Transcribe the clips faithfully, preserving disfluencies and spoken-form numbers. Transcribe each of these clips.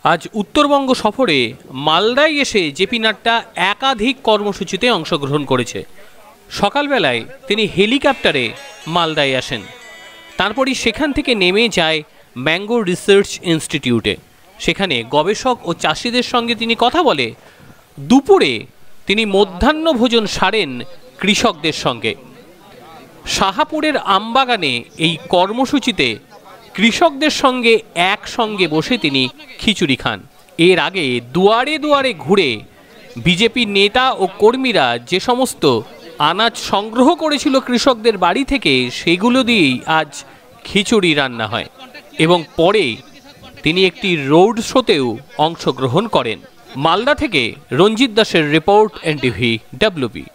আজ উত্তরবঙ্গ সফরে মালদায় এসে জেপি নাড্ডা একাধিক কর্মসূচিতে অংশগ্রহণ করেছে। সকালবেলায় তিনি হেলিকপ্টারে মালদায় আসেন, তারপরই সেখান থেকে নেমে যায় ম্যাঙ্গো রিসার্চ ইনস্টিটিউটে। সেখানে গবেষক ও চাষিদের সঙ্গে তিনি কথা বলে। দুপুরে তিনি মধ্যাহ্ন ভোজন সারেন কৃষকদের সঙ্গে। শাহাপুরের আমবাগানে এই কর্মসূচিতে কৃষকদের সঙ্গে একসঙ্গে বসে তিনি খিচুড়ি খান। এর আগে দুয়ারে দুয়ারে ঘুরে বিজেপির নেতা ও কর্মীরা যে সমস্ত আনাজ সংগ্রহ করেছিল কৃষকদের বাড়ি থেকে, সেগুলো দিয়েই আজ খিচুড়ি রান্না হয় এবং পরে তিনি একটি রোড শোতেও অংশগ্রহণ করেন। মালদা থেকে রঞ্জিত দাসের রিপোর্ট, এনটিভি ডব্লিউবি।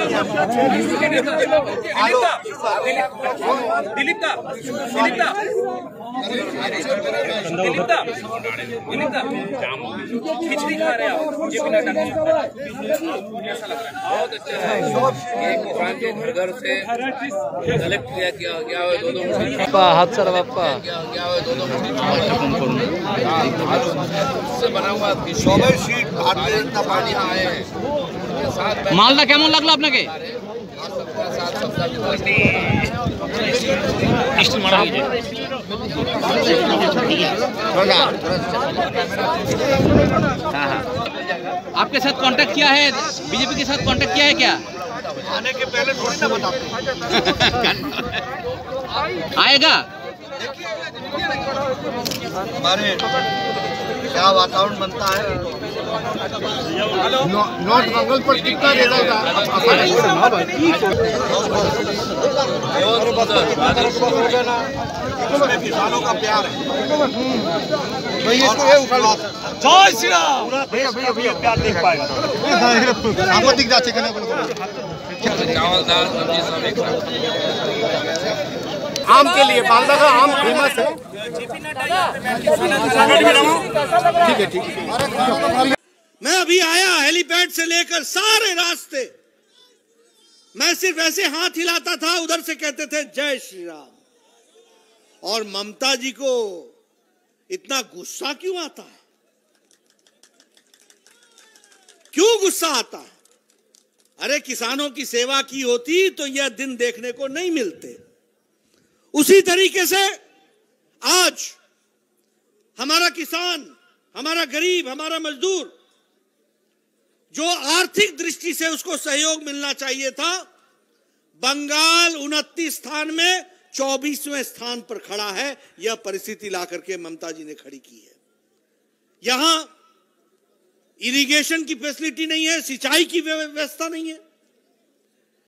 हाथ सर बाप्पा মালদা কেমন লাগলো আপনাকে? आपके साथ कांटेक्ट किया है, बीजेपी के साथ कांटेक्ट किया है क्या? आने के पहले थोड़ी ना बताते। आएगा हमारे क्या वातावरण बनता है। नॉर्थ बंगाल पर कितना रेड़ा था किसानों का प्यार है। जय श्री राम। भैया भैया भैया प्यार देख पाएगा। सामाजिक जांच करने को चावल दाल सब्जी सब एक आम के लिए मालदा का आम फेमस है। ठीक है ठीक है। मैं अभी आया हेलीपैड से लेकर सारे रास्ते, मैं सिर्फ ऐसे हाथ हिलाता था, उधर से कहते थे जय श्री राम। और ममता जी को इतना गुस्सा क्यों आता है? क्यों गुस्सा आता है? अरे किसानों की सेवा की होती तो यह दिन देखने को नहीं मिलते। उसी तरीके से आज हमारा किसान, हमारा गरीब, हमारा मजदूर जो आर्थिक दृष्टि से उसको सहयोग मिलना चाहिए था, बंगाल उनतीस स्थान में चौबीसवें स्थान पर खड़ा है। यह परिस्थिति ला करके ममता जी ने खड़ी की है। यहां इरिगेशन की फैसिलिटी नहीं है, सिंचाई की व्यवस्था नहीं है।